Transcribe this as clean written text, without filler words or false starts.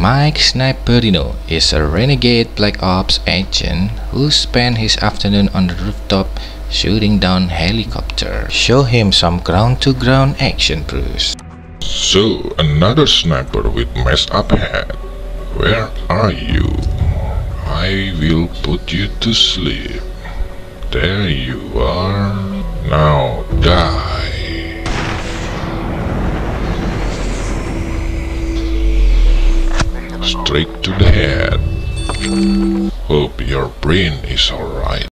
Mike Sniperino is a renegade Black Ops agent who spent his afternoon on the rooftop shooting down helicopter. Show him some ground-to-ground action, Bruce. So, another sniper with messed up head. Where are you? I will put you to sleep. There you are. Now die. Straight to the head. Hope your brain is alright.